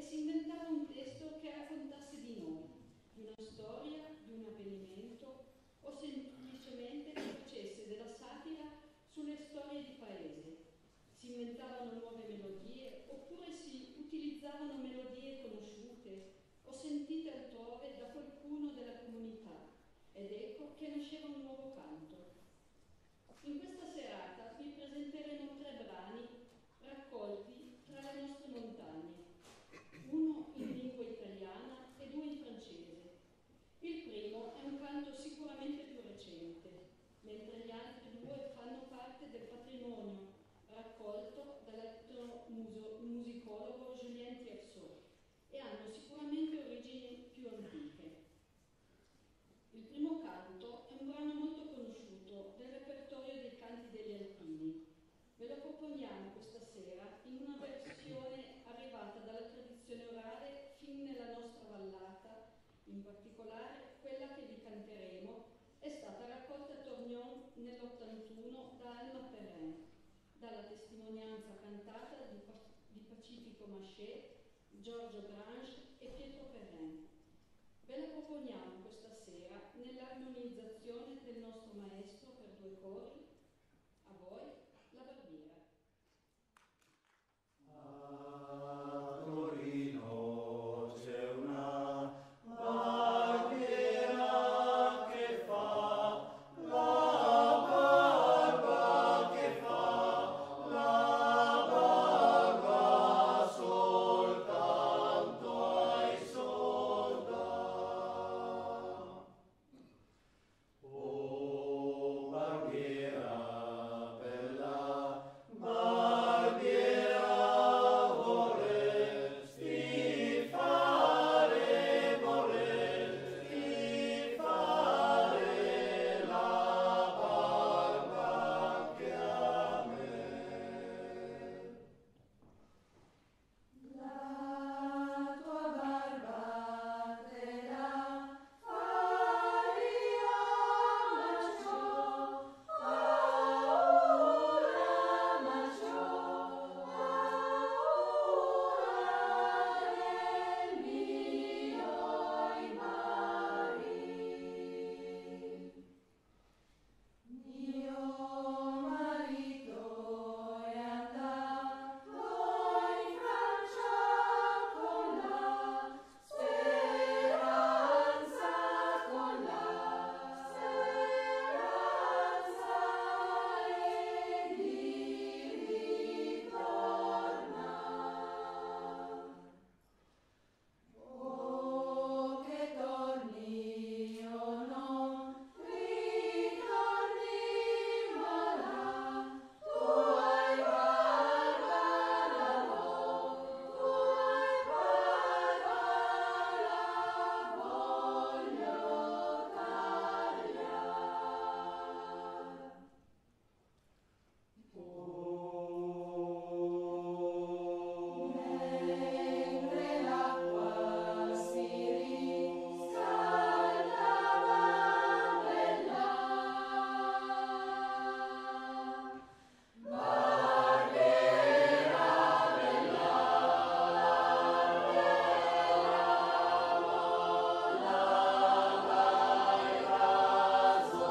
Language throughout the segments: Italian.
si inventava un testo che raccontasse di noi, di una storia, di un avvenimento o semplicemente che facesse della satira sulle storie di paese. Si inventavano nuove melodie oppure si utilizzavano melodie conosciute o sentite altrove da qualcuno della comunità, ed ecco che nasceva un nuovo canto. In questa serata vi presenteremo 3 brani raccolti tra le nostre montagne, uno in lingua italiana e 2 in francese. Il primo è un canto sicuramente più recente, mentre gli altri 2 fanno parte del patrimonio raccolto dall'etnomusicologo Julien Tierceau e hanno sicuramente origini più antiche. Il primo canto è un brano molto conosciuto del repertorio dei canti degli alpini. Ve lo proponiamo questa sera in una versione arrivata dalla tradizione orale fin nella nostra vallata. In particolare, quella che vi canteremo è stata raccolta a Torgnon nell'81 da Alma Perrin, dalla testimonianza cantata di Pacifico Maché, Giorgio Grange e Pietro Perrin. Ve la proponiamo questa sera nell'armonizzazione del nostro maestro per 2 cori. A voi la barbiera. A Torino c'è una barbiera che fa la barba, che fa la barba soltanto ai soldati. Oh, barbiera bella, barbiera vorresti fare la barba anche a me. La tua barba te la faria Maggio, paura Maggio, paura del mio mari. Mio marito è andato in Francia con la speranza e di ritornare. Oh, che torni o non ritorni, ma tu hai barba voglio tagliare. Mentre l'acqua si riscaldava bella, barbiera bella, l'avrai raso.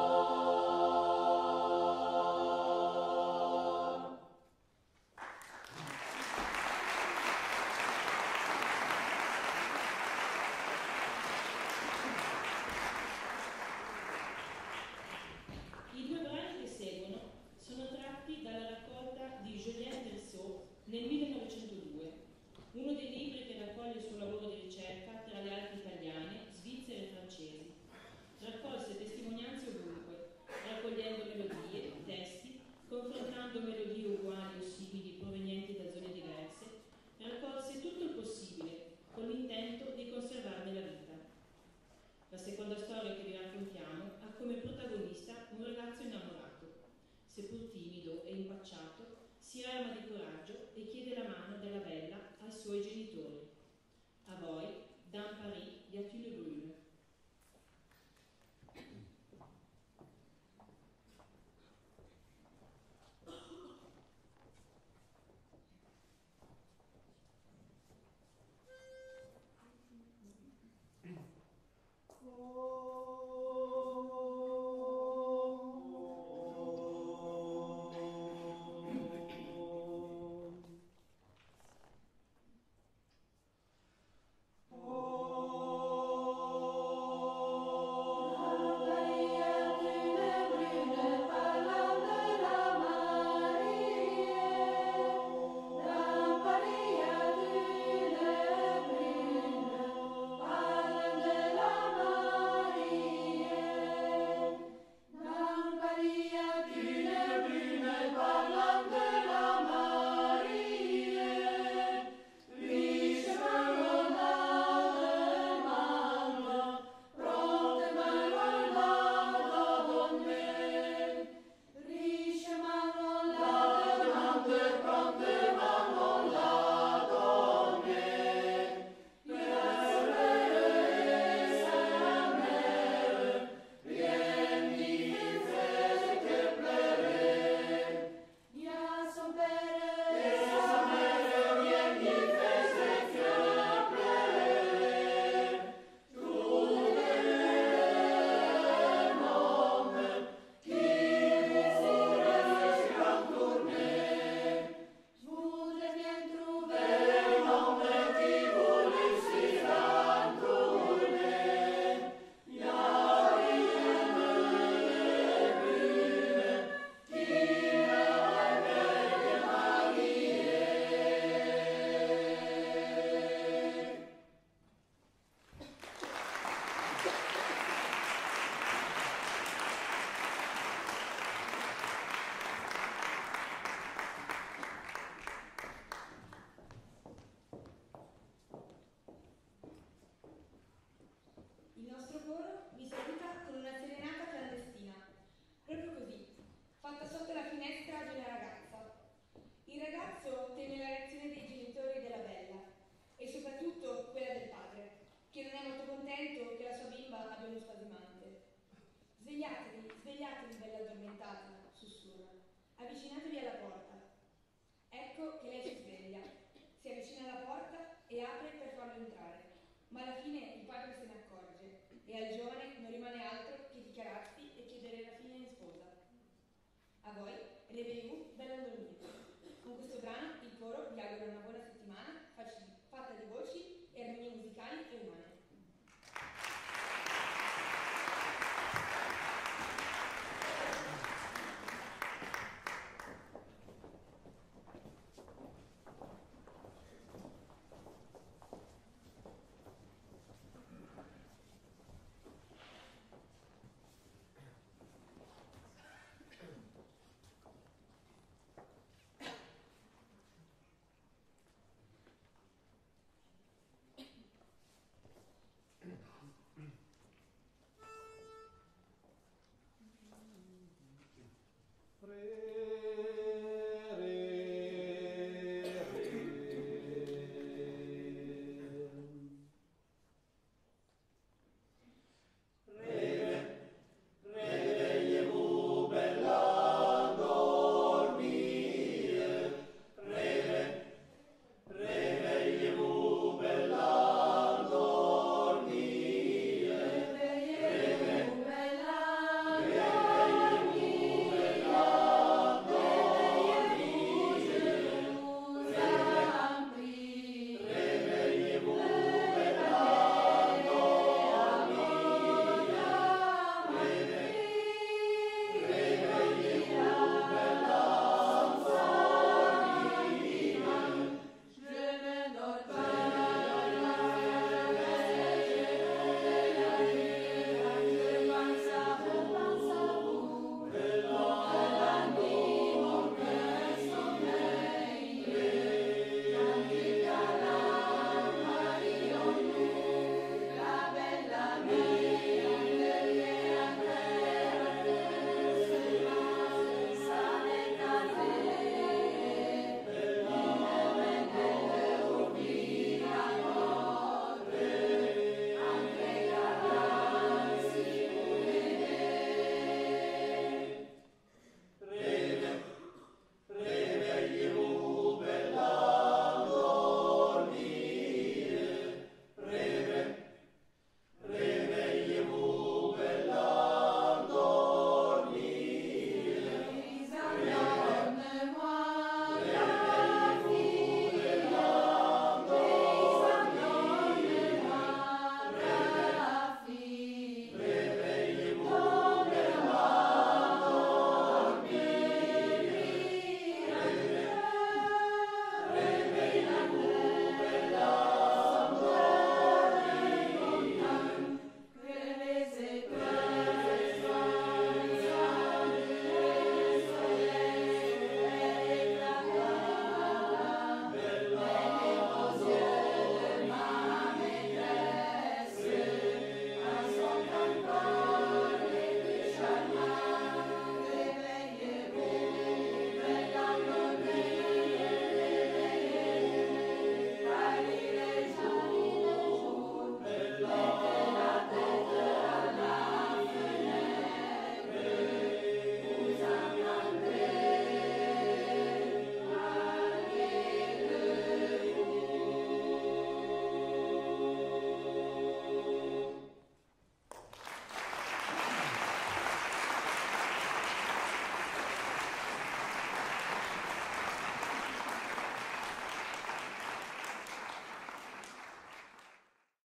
I 2 brani che seguono sono tratti dalla raccolta di Julien Tierceau nel 1902, uno dei libri che raccoglie il suo lavoro di ricerca tra le Alpi italiane, svizzere e francesi. Raccolse testimonianze ovunque, raccogliendo melodie, testi, confrontando melodie uguali o simili provenienti da zone diverse, raccolse tutto il possibile con l'intento di conservarne la vita. La seconda storia che vi raccontiamo ha come protagonista un ragazzo innamorato. Seppur timido e impacciato, si arma di coraggio e chiede la mano della bella ai suoi genitori. A voi, Dan Paris di Attila Brune.